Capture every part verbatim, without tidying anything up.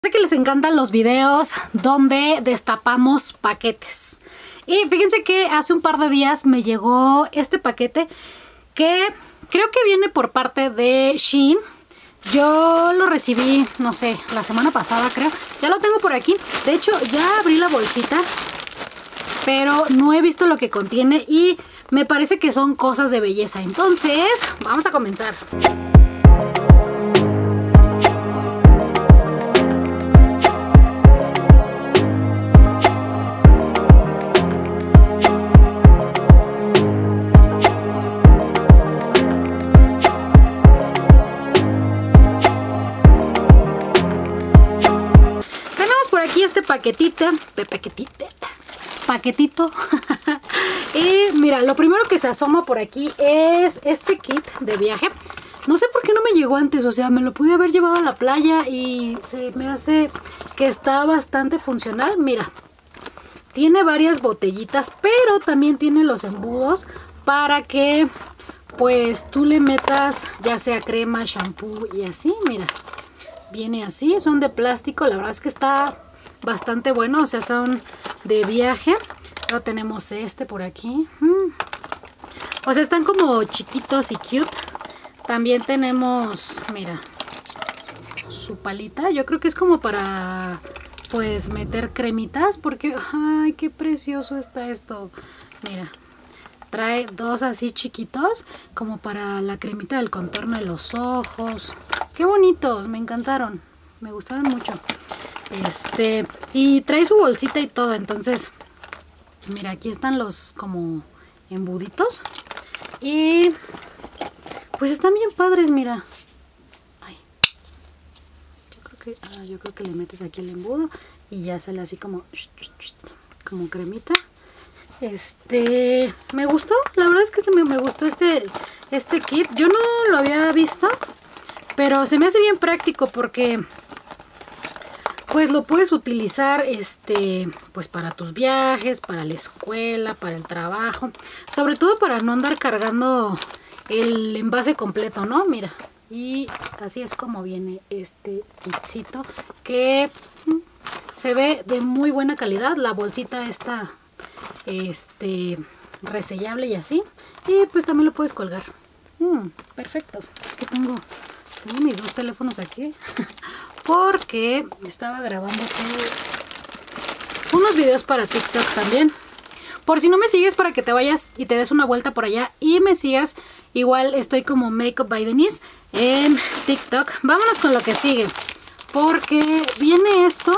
Sé que les encantan los videos donde destapamos paquetes. Y fíjense que hace un par de días me llegó este paquete que creo que viene por parte de Shein. Yo lo recibí, no sé, la semana pasada creo. Ya lo tengo por aquí. De hecho, ya abrí la bolsita, pero no he visto lo que contiene y me parece que son cosas de belleza. Entonces, vamos a comenzar. Este paquetito, paquetito, paquetito. Y mira, lo primero que se asoma por aquí es este kit de viaje. No sé por qué no me llegó antes, o sea, me lo pude haber llevado a la playa y se me hace que está bastante funcional. Mira, tiene varias botellitas, pero también tiene los embudos para que pues tú le metas ya sea crema, shampoo y así. Mira, viene así, son de plástico, la verdad es que está bastante bueno, o sea, son de viaje. Luego tenemos este por aquí. Mm. O sea, están como chiquitos y cute. También tenemos, mira, su palita. Yo creo que es como para, pues, meter cremitas. Porque, ay, qué precioso está esto. Mira, trae dos así chiquitos, como para la cremita del contorno de los ojos. Qué bonitos, me encantaron. Me gustaron mucho. Este, y trae su bolsita y todo, entonces, mira, aquí están los como embuditos. Y pues están bien padres, mira. Ay, yo creo que, ah, yo creo que le metes aquí el embudo y ya sale así como, como cremita. Este, me gustó, la verdad es que este, me, me gustó este, este kit. Yo no lo había visto, pero se me hace bien práctico porque pues lo puedes utilizar este, pues para tus viajes, para la escuela, para el trabajo. Sobre todo para no andar cargando el envase completo, ¿no? Mira, y así es como viene este kitcito, que se ve de muy buena calidad. La bolsita está este, resellable y así. Y pues también lo puedes colgar. Mm, perfecto. Es que tengo, tengo mis dos teléfonos aquí. Porque estaba grabando unos videos para TikTok también. Por si no me sigues, para que te vayas y te des una vuelta por allá y me sigas. Igual estoy como Makeup by Denise en TikTok. Vámonos con lo que sigue, porque viene esto.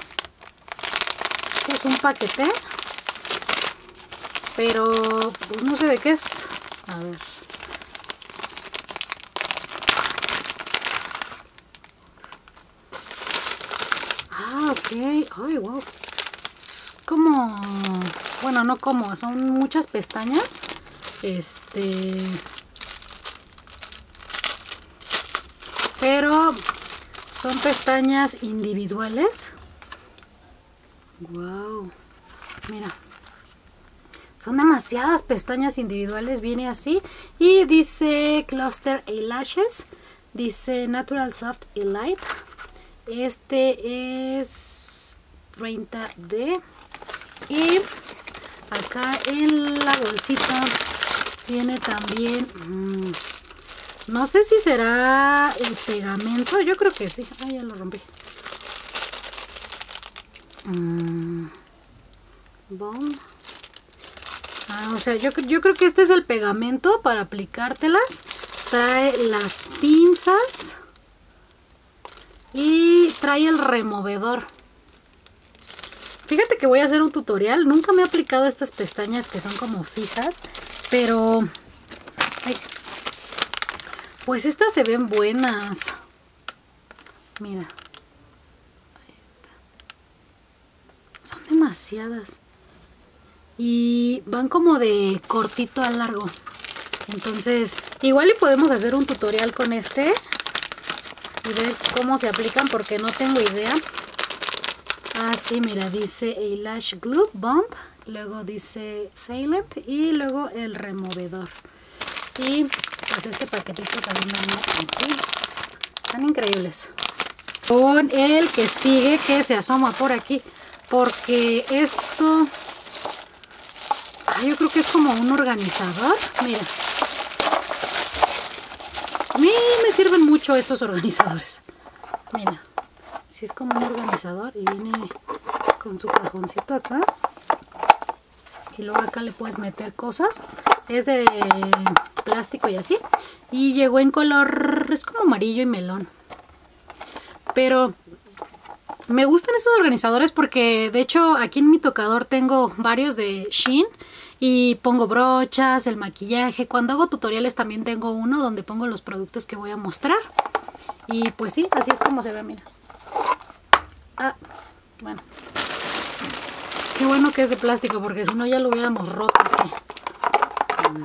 Es un paquete, pero pues no sé de qué es. A ver. Ok, ay, wow. Es como, bueno, no como, son muchas pestañas. Este, pero son pestañas individuales. Wow, mira, son demasiadas pestañas individuales. Viene así y dice Cluster Eyelashes, dice Natural Soft y Light. Este es treinta D. Y acá en la bolsita viene también, mmm, no sé si será el pegamento. Yo creo que sí. Ay, ya lo rompí. Mm, bon. Ah, o sea, yo, yo creo que este es el pegamento para aplicártelas. Trae las pinzas y trae el removedor. Fíjate que voy a hacer un tutorial. Nunca me he aplicado estas pestañas que son como fijas, pero ay, pues estas se ven buenas. Mira, ahí está. Son demasiadas y van como de cortito a largo. Entonces igual y podemos hacer un tutorial con este y ver cómo se aplican, porque no tengo idea. Ah, sí, mira, dice Eyelash Glue Bond, luego dice Sealant y luego el removedor. Y pues este paquetito también viene aquí. Están increíbles. Con el que sigue, que se asoma por aquí, porque esto, ah, yo creo que es como un organizador. Mira, a mí me sirven mucho estos organizadores. Mira, si es como un organizador y viene con su cajoncito acá. Y luego acá le puedes meter cosas. Es de plástico y así. Y llegó en color, es como amarillo y melón. Pero me gustan estos organizadores porque de hecho aquí en mi tocador tengo varios de Shein. Y pongo brochas, el maquillaje. Cuando hago tutoriales también tengo uno donde pongo los productos que voy a mostrar. Y pues sí, así es como se ve, mira. Ah, bueno. Qué bueno que es de plástico, porque si no ya lo hubiéramos roto aquí. A ver.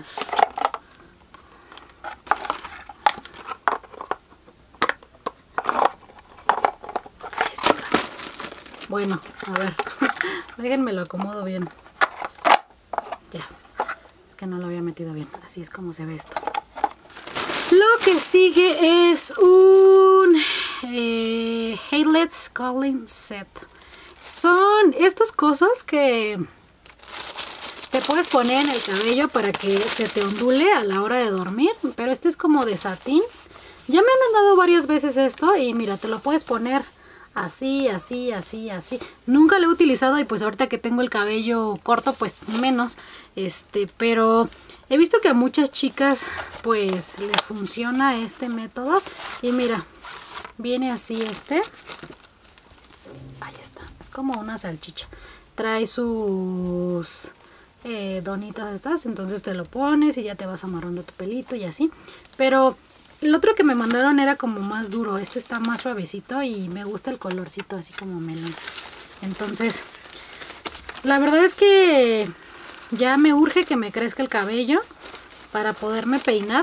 Ahí está. Bueno, a ver. Déjenme lo acomodo bien. Ya. Es que no lo había metido bien. Así es como se ve esto. Lo que sigue es un eh, Haylet's Calling Set. Son estas cosas que te puedes poner en el cabello para que se te ondule a la hora de dormir. Pero este es como de satín. Ya me han dado varias veces esto y mira, te lo puedes poner así, así, así, así. Nunca lo he utilizado y pues ahorita que tengo el cabello corto pues menos. Este, pero he visto que a muchas chicas pues les funciona este método. Y mira, viene así este. Ahí está, es como una salchicha. Trae sus eh, donitas estas, entonces te lo pones y ya te vas amarrando tu pelito y así. Pero el otro que me mandaron era como más duro, este está más suavecito y me gusta el colorcito así como melón. Entonces, la verdad es que ya me urge que me crezca el cabello para poderme peinar.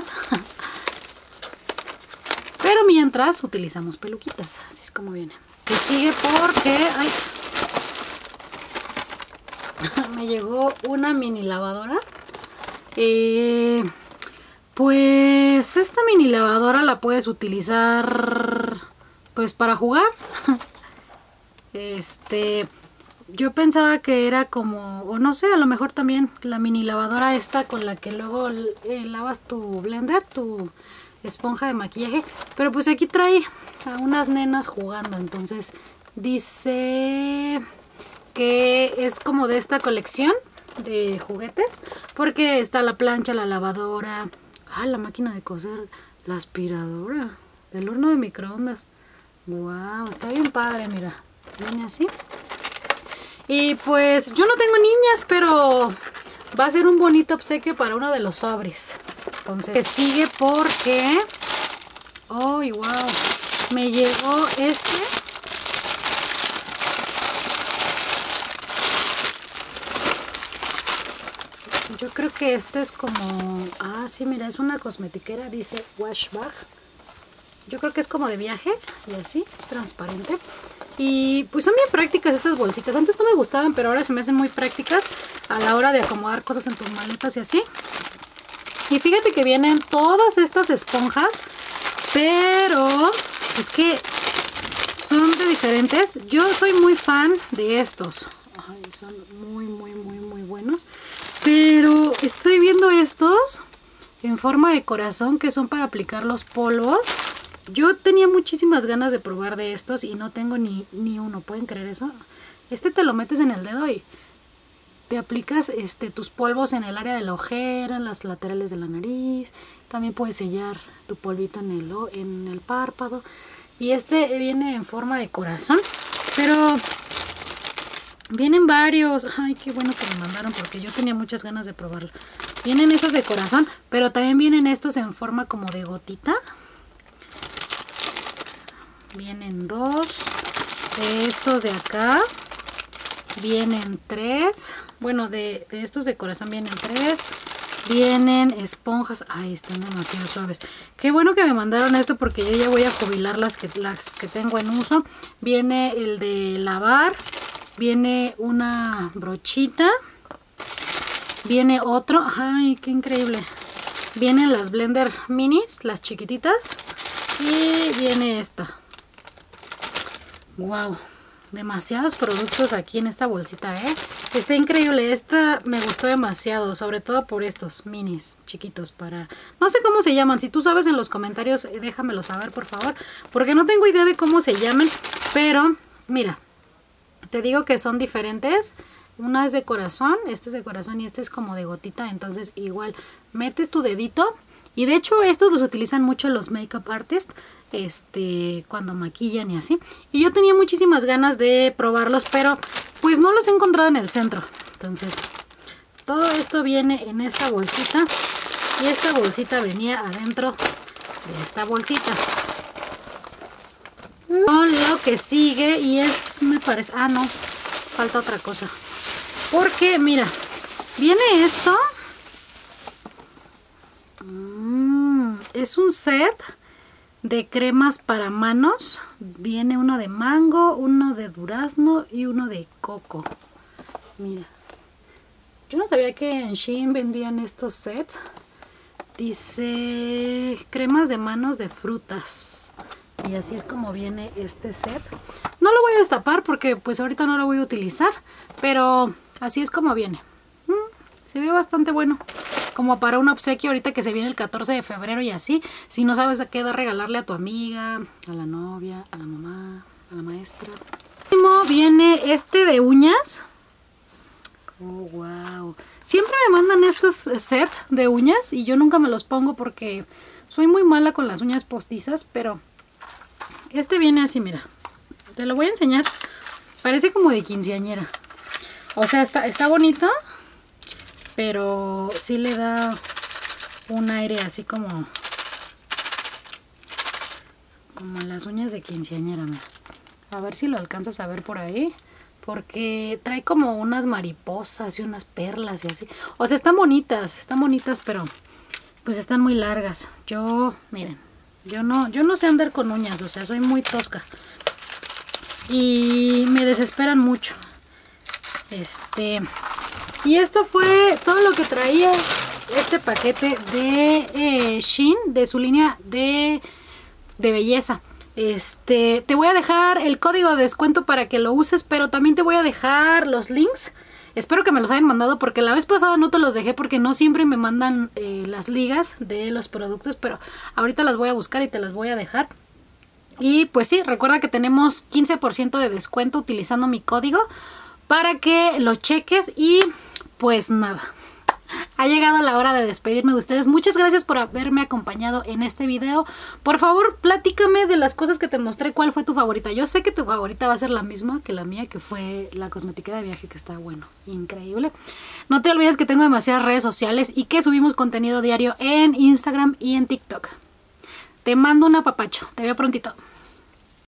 Pero mientras utilizamos peluquitas, así es como viene. Que sigue porque ay, me llegó una mini lavadora. Eh, pues esta mini lavadora la puedes utilizar pues para jugar. Este, yo pensaba que era como, o no sé, a lo mejor también la mini lavadora esta con la que luego eh, lavas tu blender, tu esponja de maquillaje. Pero pues aquí trae a unas nenas jugando, entonces dice que es como de esta colección de juguetes, porque está la plancha, la lavadora, ah, la máquina de coser, la aspiradora, el horno de microondas. Wow, está bien padre, mira, viene así. Y pues yo no tengo niñas, pero va a ser un bonito obsequio para uno de los sobres. Entonces, que sigue porque oh, wow, me llegó este. Yo creo que este es como, ah, sí, mira, es una cosmetiquera, dice wash bag. Yo creo que es como de viaje y así, es transparente. Y pues son bien prácticas estas bolsitas. Antes no me gustaban, pero ahora se me hacen muy prácticas a la hora de acomodar cosas en tus maletas y así. Y fíjate que vienen todas estas esponjas, pero es que son de diferentes. Yo soy muy fan de estos. Ay, son muy, muy, muy, muy buenos. Pero estoy viendo estos en forma de corazón que son para aplicar los polvos. Yo tenía muchísimas ganas de probar de estos y no tengo ni, ni uno. ¿Pueden creer eso? Este te lo metes en el dedo y te aplicas este, tus polvos en el área de la ojera, en las laterales de la nariz. También puedes sellar tu polvito en el, en el párpado. Y este viene en forma de corazón. Pero vienen varios. Ay, qué bueno que me mandaron porque yo tenía muchas ganas de probarlo. Vienen estos de corazón, pero también vienen estos en forma como de gotita. Vienen dos. De estos de acá vienen tres. Bueno, de, de estos de corazón vienen tres. Vienen esponjas. Ay, están demasiado suaves. Qué bueno que me mandaron esto porque yo ya voy a jubilar las que, las que tengo en uso. Viene el de lavar. Viene una brochita. Viene otro. Ay, qué increíble. Vienen las blender minis, las chiquititas. Y viene esta. Wow, demasiados productos aquí en esta bolsita, ¿eh? Está increíble, esta me gustó demasiado, sobre todo por estos minis chiquitos para... No sé cómo se llaman, si tú sabes en los comentarios déjamelo saber por favor, porque no tengo idea de cómo se llaman, pero mira, te digo que son diferentes. Una es de corazón, este es de corazón y este es como de gotita, entonces igual metes tu dedito. Y de hecho estos los utilizan mucho los makeup artists, este, cuando maquillan y así. Y yo tenía muchísimas ganas de probarlos, pero pues no los he encontrado en el centro. Entonces, todo esto viene en esta bolsita. Y esta bolsita venía adentro de esta bolsita. Con lo que sigue y es, me parece, ah no, falta otra cosa. Porque mira, viene esto. Es un set de cremas para manos. Viene uno de mango, uno de durazno y uno de coco. Mira. Yo no sabía que en Shein vendían estos sets. Dice cremas de manos de frutas. Y así es como viene este set. No lo voy a destapar porque pues ahorita no lo voy a utilizar. Pero así es como viene. Mm, se ve bastante bueno. Como para un obsequio ahorita que se viene el catorce de febrero y así. Si no sabes a qué dar, regalarle a tu amiga, a la novia, a la mamá, a la maestra. Último viene este de uñas. Oh, wow. Siempre me mandan estos sets de uñas y yo nunca me los pongo porque soy muy mala con las uñas postizas. Pero este viene así, mira. Te lo voy a enseñar. Parece como de quinceañera. O sea, está, está bonito. Pero sí le da un aire así como como las uñas de quinceañera, mira. A ver si lo alcanzas a ver por ahí, porque trae como unas mariposas y unas perlas y así. O sea, están bonitas, están bonitas, pero pues están muy largas. Yo, miren, yo no, yo no sé andar con uñas, o sea, soy muy tosca. Y me desesperan mucho. Este... Y esto fue todo lo que traía este paquete de eh, Shein, de su línea de, de belleza. Este, te voy a dejar el código de descuento para que lo uses, pero también te voy a dejar los links. Espero que me los hayan mandado porque la vez pasada no te los dejé porque no siempre me mandan eh, las ligas de los productos, pero ahorita las voy a buscar y te las voy a dejar. Y pues sí, recuerda que tenemos quince por ciento de descuento utilizando mi código para que lo cheques y... Pues nada, ha llegado la hora de despedirme de ustedes. Muchas gracias por haberme acompañado en este video. Por favor, platícame de las cosas que te mostré. ¿Cuál fue tu favorita? Yo sé que tu favorita va a ser la misma que la mía, que fue la cosmética de viaje, que está, bueno, increíble. No te olvides que tengo demasiadas redes sociales y que subimos contenido diario en Instagram y en TikTok. Te mando un apapacho. Te veo prontito.